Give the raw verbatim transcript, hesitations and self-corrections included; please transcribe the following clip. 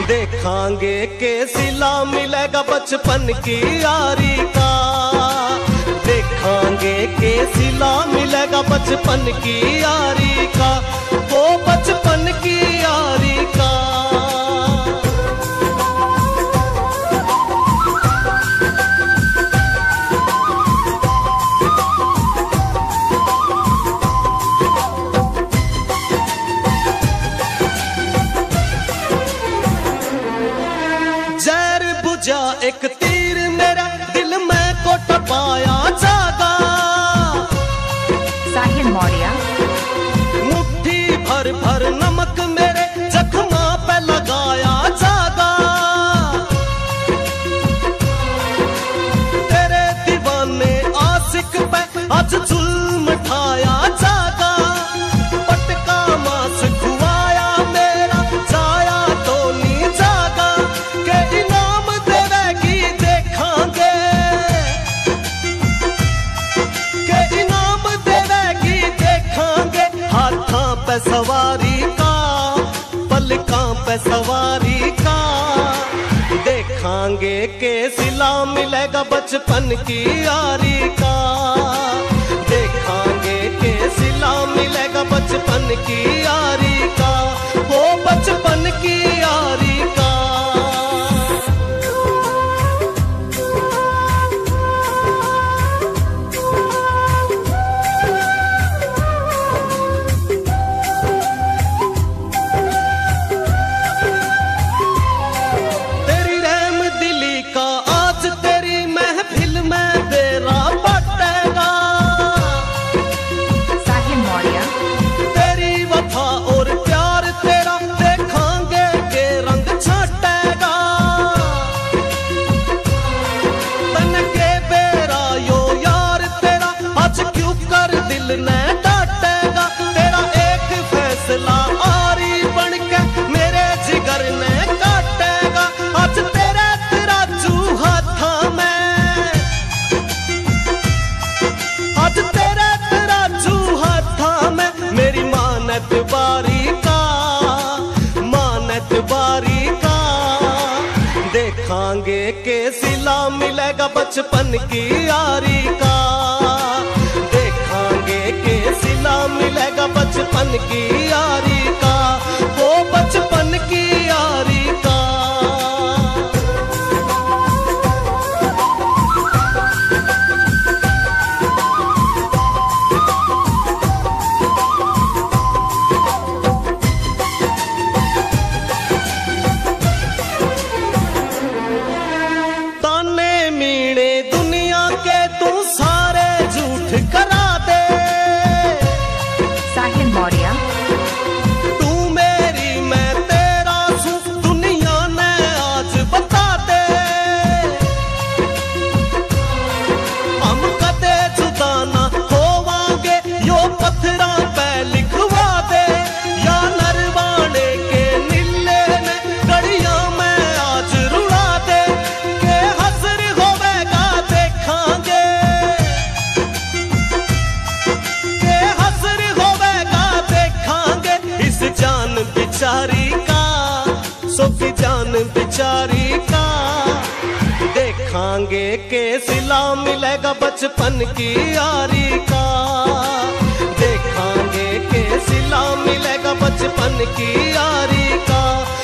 देखांगे के सिला मिलेगा बचपन की यारी का। देखांगे के सिला मिलेगा बचपन की यारी का, वो बचपन की यारी का। जहर बुझा एक तीर मेरा दिल में को टपाया जागा। साहिल मौर्य। मुट्ठी भर भर नमक मेरे जख्मा पे लगाया जागा। तेरे दीवाने आशिक पे आज जुल्म ढाया जागा। पटका मांस खुआया मेरा जाया तो नहीं जागा, के इनाम देवेगी देखांगे, के इनाम देवेगी देखांगे। हाथां पे सवारी का, पलकां पे सवारी का। देखांगे के सिला मिलेगा बचपन की यारी का। देखांगे के सिला मिलेगा बचपन की यारी का, वो बचपन की यारी का। तेरी रहम दिली का आज तेरी महफिल में बेरा बटेगा। साहिल मौर्य। तेरी वफा और प्यार तेरा देखांगे के रंग छटेगा। तन के बेरा यो यार तेरा आज क्यों कर दिल ने डांटेगा। तेरा एक फैसला आरी बन के मेरे जिगर ने काटेगा। आज तेरे तेरा चूहा था मैं, आज तेरे तेरा चूहा था मैं। मेरी मानत बारी का, मानत बारी का। देखांगे के सिला मिलेगा बचपन की यारी का। देखांगे के सिला मिलेगा बचपन की यारी का, वो बचपन की यारी का। ताने मीणे दुनिया के तू सारे झूठ करा दे। साहिल मौर्य। तू मेरी मैं तेरा सू दुनिया ने आज बता दे। हम कदे जुदा ना होवांगे यो पत्थरां पे लिखवा दे। या नरवाने के नीले ने गड़ियां में आज रुला दे। के हसर होवेगा देखांगे, के हसर होवेगा देखांगे। इस जान बिचारी का, सोकी जान बिचारी का। देखांगे के सिला मिलेगा बचपन की यारी का। देखांगे के सिला मिलेगा बचपन की यारी का।